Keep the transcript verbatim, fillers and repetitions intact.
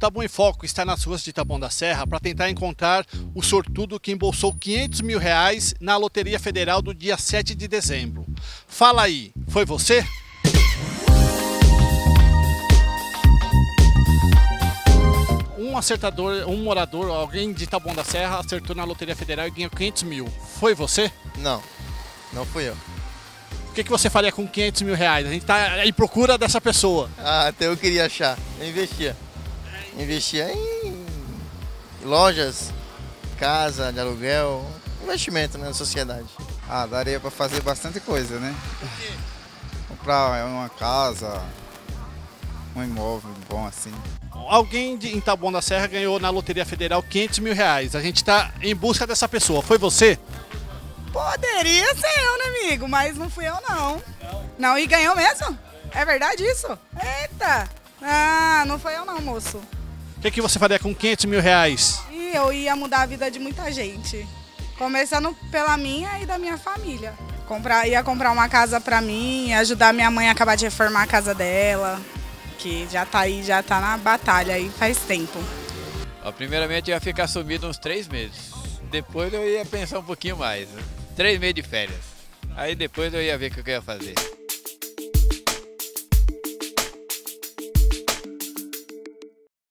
Taboão em Foco está nas ruas de Taboão da Serra para tentar encontrar o sortudo que embolsou quinhentos mil reais na Loteria Federal do dia sete de dezembro. Fala aí, foi você? Um acertador, um morador, alguém de Taboão da Serra acertou na Loteria Federal e ganhou quinhentos mil. Foi você? Não, não fui eu. O que, que você faria com quinhentos mil reais? A gente está em procura dessa pessoa. Ah, até eu queria achar. Eu investia. Investia em lojas, casa de aluguel, investimento, né, na sociedade. Ah, daria para fazer bastante coisa, né? Comprar uma casa, um imóvel bom assim. Alguém de, em Taboão da Serra ganhou na Loteria Federal quinhentos mil reais. A gente está em busca dessa pessoa. Foi você? Poderia ser eu, né, amigo? Mas não fui eu, não. Não, não e ganhou mesmo? É verdade isso? Eita! Ah, não foi eu não, moço. O que, que você faria com quinhentos mil reais? E eu ia mudar a vida de muita gente. Começando pela minha e da minha família. Comprar, ia comprar uma casa pra mim, ajudar minha mãe a acabar de reformar a casa dela. Que já tá aí, já tá na batalha aí faz tempo. Primeiramente eu ia ficar sumido uns três meses. Depois eu ia pensar um pouquinho mais. Né? Três meses de férias. Aí depois eu ia ver o que eu ia fazer.